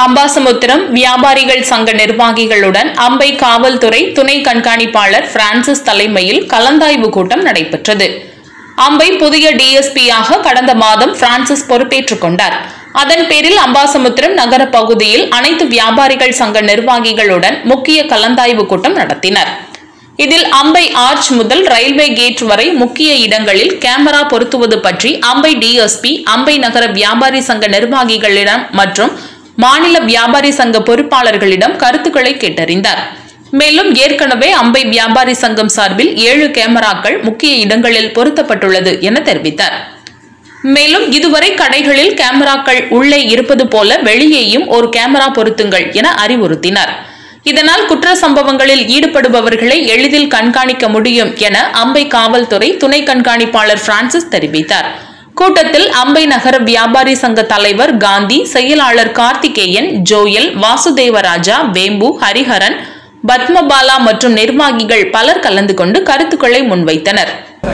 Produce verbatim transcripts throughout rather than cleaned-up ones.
அம்பாசமுத்திரம் வியாபாரிகள் சங்க நிர்வாகிகளுடன் அம்பை காவல்துறை துணை கண்காணிப்பாளர் பிரான்சிஸ் தலைமையில் கலந்தாய்வு கூட்டம் நடைபெற்றது. அம்பை புதிய டிஎஸ்பியாக கடந்த மாதம் பிரான்சிஸ் பொறுப்பேற்றுக் கொண்டார். அதன் பேரில் அம்பாசமுத்திரம் நகர பகுதியில் அனைத்து வியாபாரிகள் சங்க நிர்வாகிகளுடன் முக்கிய கலந்தாய்வு கூட்டம் நடத்தினர். இதில் அம்பை ஆர்ச் முதல் ரயில்வே கேட் வரை முக்கிய இடங்களில் கேமரா பொருத்துவது பற்றி அம்பை டிஎஸ்பி அம்பை நகர வியாபாரி சங்க நிர்வாகிகளிடம் மற்றும் மாநில வியாபாரி சங்க பொறுப்பாளர்களிடம் கருத்துக்களை கேட்டறிந்தார். மேலும் ஏற்கனவே அம்பை வியாபாரி சங்கம் சார்பில் ஏழு கேமராக்கள் முக்கிய இடங்களில் பொருத்தப்பட்டுள்ளது என தெரிவித்தார். மேலும் இதுவரை கடைகளில் கேமராக்கள் உள்ளே இருப்பது போல வெளியேயும் ஒரு கேமரா பொருத்துங்கள் என அறிவுறுத்தினார். இதனால் குற்ற சம்பவங்களில் ஈடுபடுபவர்களை எளிதில் கண்காணிக்க முடியும் என அம்பை காவல்துறை துணை கண்காணிப்பாளர் பிரான்சிஸ் தெரிவித்தார். கூட்டத்தில் அம்பை நகர வியாபாரி சங்க தலைவர் காந்தி, செயலாளர் கார்த்திகேயன், ஜோயல், வாசுதேவராஜா, வேம்பு, ஹரிஹரன், பத்மபாலா மற்றும் நிர்வாகிகள் பலர் கலந்து கொண்டு கருத்துக்களை முன்வைத்தனர்.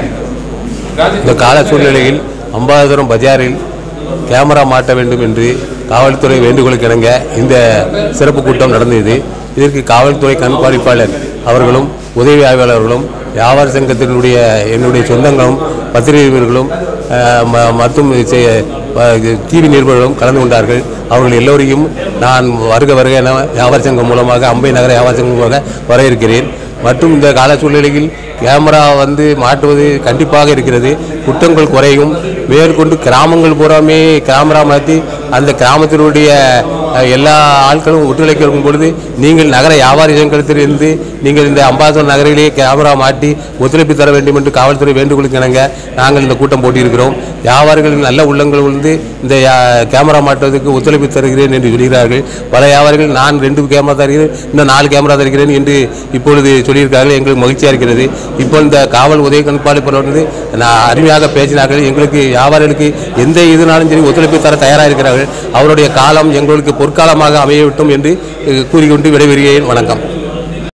இந்த கால சூழ்நிலையில் அம்பாசமுத்திரம் பஜாரில் கேமரா மாட்ட வேண்டும் என்று காவல்துறை வேண்டுகோளுக்கு இணங்க இந்த சிறப்பு கூட்டம் நடந்தது. இதற்கு காவல்துறை கண்காணிப்பாளர் அவர்களும் உதவி ஆய்வாளர்களும் வியாபார சங்கத்தினுடைய என்னுடைய சொந்தங்களும் பத்திரிகைகளும் மற்றும் டிவி நிருபர்களும் கலந்து கொண்டார்கள். அவர்கள் எல்லோரையும் நான் வருக வருக என வியாபார சங்கம் மூலமாக அம்பை நகர வியாபார சங்கம் மூலமாக வர இருக்கிறேன். மற்றும் இந்த கால சூழ்நிலையில் கேமரா வந்து மாட்டுவது கண்டிப்பாக இருக்கிறது. குற்றங்கள் குறையும். மேற்கொண்டு கிராமங்கள் பூராமே கேமரா மாற்றி அந்த கிராமத்தினுடைய எல்லா ஆட்களும் ஒத்துழைக்கும் பொழுது நீங்கள் நகர வியாபாரி சங்கத்திலிருந்து நீங்கள் இந்த அம்பாசமுத்திரம் நகரிலேயே கேமரா மாட்டி ஒத்துழைப்பு தர வேண்டும் என்று காவல்துறை வேண்டுகோளுக்கு இணங்க நாங்கள் இந்த கூட்டம் போட்டியிருக்கிறோம். வியாபாரிகள் நல்ல உள்ளங்கள் வந்து இந்த கேமரா மாட்டுவதற்கு ஒத்துழைப்பு தருகிறேன் என்று சொல்கிறார்கள். பல வியாபாரிகள் நான் ரெண்டு கேமரா தருகிறேன், இன்னும் நாலு கேமரா தருகிறேன் என்று இப்பொழுது சொல்லியிருக்கார்கள். எங்களுக்கு மகிழ்ச்சியாக இருக்கிறது. இப்போ இந்த காவல் உதவி கண்காணிப்பாளர் வந்து நான் அருமையாக பேசினார்கள். எங்களுக்கு வியாபாரிகளுக்கு எந்த இதுனாலும் சரி ஒத்துழைப்பு தர தயாராக இருக்கிறார்கள். அவருடைய காலம் எங்களுக்கு பொற்காலமாக அமையவிட்டும் என்று கூறிக்கொண்டு விடைபெறுகிறேன். வணக்கம்.